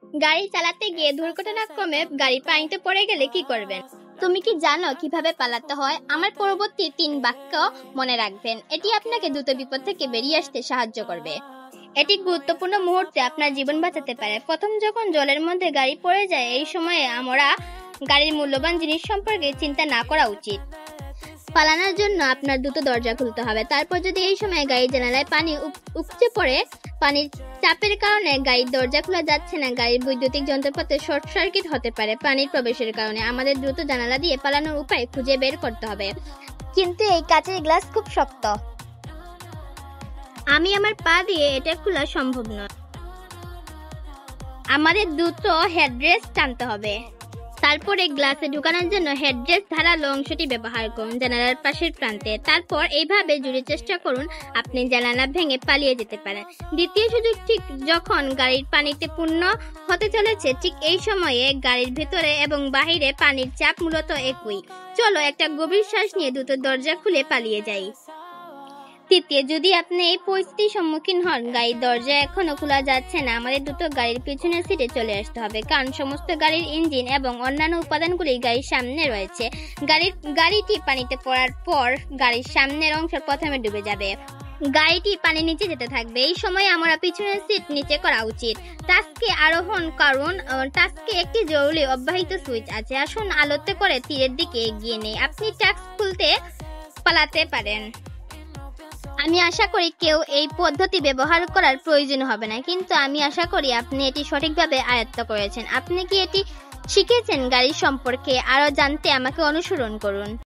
গাড়ি চালাতে গিয়ে দুর্ঘটনাক্রমে গাড়ি পানিতে পড়ে গেলে কি করবেন? তুমি কি জানো কিভাবে পালাতে হয়? আমার পরবর্তী 3 বাক্য মনে রাখবেন, এটি আপনাকে দ্রুত বিপদ থেকে বেরিয়ে আসতে সাহায্য করবে। এটি গুরুত্বপূর্ণ মুহূর্তে আপনার জীবন বাঁচাতে পারে। প্রথম, যখন জলের মধ্যে গাড়ি পড়ে যায়, এই সময়ে আমরা গাড়ির মূল্যবান জিনিস সম্পর্কে চিন্তা না করা উচিত। পালানোর জন্য আপনার দ্রুত দরজা খুলতে হবে। তারপর যদি এই সময় গাড়ির জানালায় পানি উপচে পড়ে, পানির চাপের কারণে গাড়ির দরজা খোলা যাচ্ছে না, গাড়ির বৈদ্যুতিক যন্ত্রপাতি শর্ট সার্কিট হতে পারে। পানির প্রবেশের কারণে আমাদের দ্রুত জানালা দিয়ে পালানোর উপায় খুঁজে বের করতে হবে। কিন্তু এই কাচের গ্লাস খুব শক্ত, আমি আমার পা দিয়ে এটা খোলা সম্ভব নয়। আমাদের দ্রুত হেডরেস্ট টানতে হবে। তারপরে গ্লাসে ঢুকানোর জন্য হেডরেস্ট ধারালো অংশটি ব্যবহার করুন জানালার পাশের প্রান্তে। তারপর এইভাবে জুড়ে চেষ্টা করুন, আপনি জানালা ভেঙে পালিয়ে যেতে পারেন। দ্বিতীয় সুযোগ, ঠিক যখন গাড়ির পানিতে পূর্ণ হতে চলেছে, ঠিক এই সময়ে গাড়ির ভেতরে এবং বাহিরে পানির চাপ মূলত একই। চলো একটা গভীর শ্বাস নিয়ে দ্রুত দরজা খুলে পালিয়ে যাই। তৃতীয়, যদি আপনি এই পরিস্থিতির সম্মুখীন হন, গাড়ির দরজা এখনো খোলা যাচ্ছে না, আমাদের দ্রুত গাড়ির পিছনের সিটে চলে আসতে হবে, কারণ সমস্ত গাড়ির ইঞ্জিন এবং অন্যান্য উপাদানগুলি গাড়ির সামনে রয়েছে। গাড়িটি পানিতে পড়ার পর গাড়ির সামনের অংশ প্রথমে ডুবে যাবে। গাড়িটি পানির নিচে যেতে থাকবে। এই সময় আমরা পিছনের সিট নিচে করা উচিত। টাস্কে আরোহণ করুন। টাস্কে একটি জরুরি অব্যাহত সুইচ আছে। আসুন আলোতে করে তীরের দিকে এগিয়ে নেই। আপনি টাস্ক খুলতে পালাতে পারেন। আমি আশা করি কেউ এই পদ্ধতি ব্যবহার করার প্রয়োজন হবে না, কিন্তু আমি আশা করি আপনি এটি সঠিকভাবে আয়ত্ত করেছেন। আপনি কি এটি শিখেছেন? গাড়ি সম্পর্কে আরো জানতে আমাকে অনুসরণ করুন।